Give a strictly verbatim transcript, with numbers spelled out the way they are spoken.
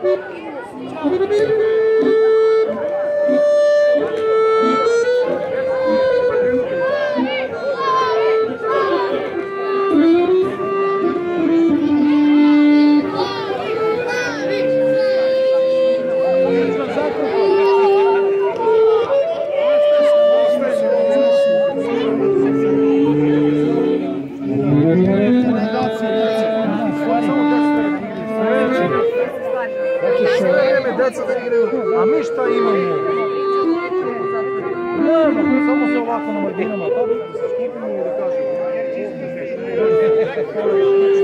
Deca da igraju, a mi šta imamo? Nema, samo se ovako na marginama, tako da se skupimo i da kažemo.